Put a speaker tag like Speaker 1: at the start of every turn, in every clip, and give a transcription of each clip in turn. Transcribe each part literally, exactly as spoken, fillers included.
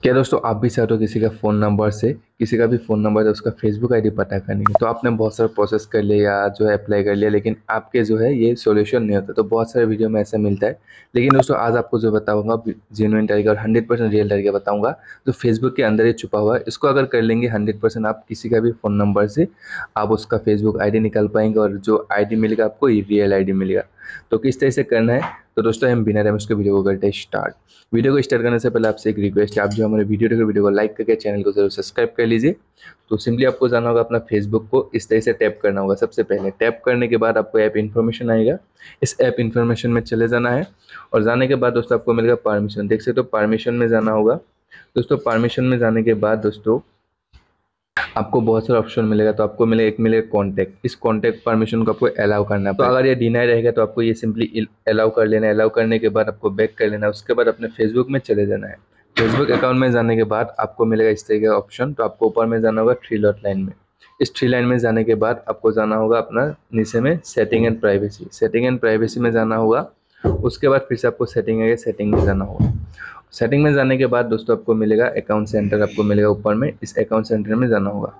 Speaker 1: क्या दोस्तों आप भी चाहते हो किसी का फ़ोन नंबर से किसी का भी फ़ोन नंबर से उसका फेसबुक आईडी पता करनी है। तो आपने बहुत सारा प्रोसेस कर लिया या जो है अप्लाई कर लिया, लेकिन आपके जो है ये सॉल्यूशन नहीं होता। तो बहुत सारे वीडियो में ऐसा मिलता है, लेकिन दोस्तों आज आपको जो बताऊंगा जेन्युइन तरीका और हंड्रेड परसेंट रियल तरीका बताऊंगा जो फेसबुक के अंदर ही छुपा हुआ है। इसको अगर कर लेंगे हंड्रेड परसेंट आप किसी का भी फ़ोन नंबर से आप उसका फेसबुक आई निकाल पाएंगे और जो आई मिलेगा आपको ये रियल आई मिलेगा। तो किस तरह से करना है, तो दोस्तों हम बिना टाइम उसके वीडियो को करते हैं स्टार्ट। वीडियो को स्टार्ट करने से पहले आपसे एक रिक्वेस्ट है, आप जो हमारे वीडियो देखो वीडियो को लाइक करके चैनल को जरूर सब्सक्राइब कर लीजिए। तो सिंपली आपको जाना होगा अपना फेसबुक को इस तरह से टैप करना होगा। सबसे पहले टैप करने के बाद आपको ऐप इन्फॉर्मेशन आएगा, इस ऐप इन्फॉर्मेशन में चले जाना है और जाने के बाद दोस्तों आपको मिलेगा परमिशन। देख सकते हो परमिशन में जाना होगा। दोस्तों परमिशन में जाने के बाद दोस्तों आपको बहुत सारा ऑप्शन मिलेगा। तो आपको मिलेगा एक मिलेगा कॉन्टैक्ट, इस कॉन्टैक्ट परमिशन को आपको अलाउ करना है। तो अगर ये डिनाई रहेगा तो आपको ये सिंपली अलाउ कर लेना है। अलाउ करने के बाद आपको बैक कर लेना है। उसके बाद अपने फेसबुक में चले जाना है। फेसबुक अकाउंट में जाने के बाद आपको मिलेगा इस तरीके का ऑप्शन। तो आपको ऊपर में जाना होगा थ्री डॉट लाइन में। इस थ्री लाइन में जाने के बाद आपको जाना होगा अपना नीचे में setting and privacy. Setting and privacy में जाना होगा। उसके बाद फिर से आपको सेटिंग है सेटिंग में जाना होगा। सेटिंग में जाने के बाद दोस्तों आपको मिलेगा अकाउंट सेंटर, आपको मिलेगा ऊपर में। इस अकाउंट सेंटर में जाना होगा।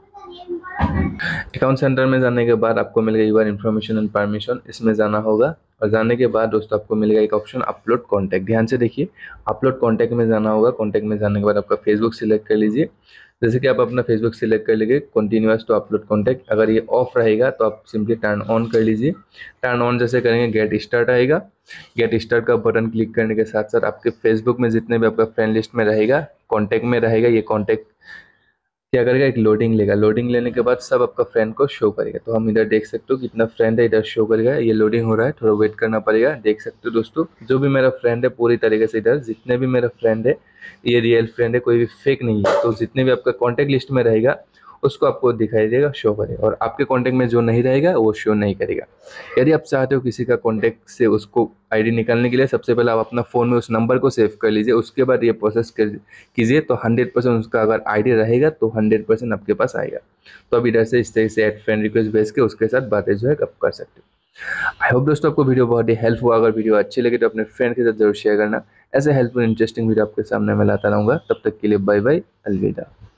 Speaker 1: अकाउंट सेंटर में जाने के बाद आपको मिलेगा यूर इन्फॉर्मेशन एंड परमिशन, इसमें जाना होगा। और जाने के बाद दोस्तों आपको मिलेगा एक ऑप्शन अपलोड कॉन्टैक्ट। ध्यान से देखिए, अपलोड कॉन्टैक्ट में जाना होगा। कॉन्टैक्ट में जाने के बाद आपका फेसबुक सिलेक्ट कर लीजिए। जैसे कि आप अपना फेसबुक सिलेक्ट कर लीजिए कंटिन्यूअस टू अपलोड कॉन्टैक्ट। अगर ये ऑफ रहेगा तो आप सिंपली टर्न ऑन कर लीजिए। टर्न ऑन जैसे करेंगे गेट स्टार्ट आएगा। गेट स्टार्ट का बटन क्लिक करने के साथ साथ आपके फेसबुक में जितने भी आपका फ्रेंड लिस्ट में रहेगा, कॉन्टैक्ट में रहेगा, ये कॉन्टैक्ट क्या करेगा, एक लोडिंग लेगा। लोडिंग लेने के बाद सब आपका फ्रेंड को शो करेगा। तो हम इधर देख सकते हो कितना फ्रेंड है, इधर शो करेगा। ये लोडिंग हो रहा है, थोड़ा वेट करना पड़ेगा। देख सकते हो दोस्तों जो भी मेरा फ्रेंड है पूरी तरीके से इधर जितने भी मेरा फ्रेंड है ये रियल फ्रेंड है, कोई भी फेक नहीं है। तो जितने भी आपका कॉन्टैक्ट लिस्ट में रहेगा उसको आपको दिखाई देगा, शो करेगा। और आपके कॉन्टैक्ट में जो नहीं रहेगा वो शो नहीं करेगा। यदि आप चाहते हो किसी का कॉन्टैक्ट से उसको आईडी निकालने के लिए सबसे पहले आप अपना फ़ोन में उस नंबर को सेव कर लीजिए। उसके बाद ये प्रोसेस कर कीजिए तो हंड्रेड परसेंट उसका अगर आईडी रहेगा तो हंड्रेड परसेंट आपके पास आएगा। तो अब इधर से इस तरह से ऐड फ्रेंड रिक्वेस्ट भेज के उसके साथ बातें जो है आप कर सकते हो। आई होप दोस्तों आपको वीडियो बहुत ही हेल्प हुआ। अगर वीडियो अच्छी लगे तो अपने फ्रेंड के साथ जरूर शेयर करना। ऐसे हेल्पफुल इंटरेस्टिंग वीडियो आपके सामने मैं लाता रहूँगा। तब तक के लिए बाय बाय, अलविदा।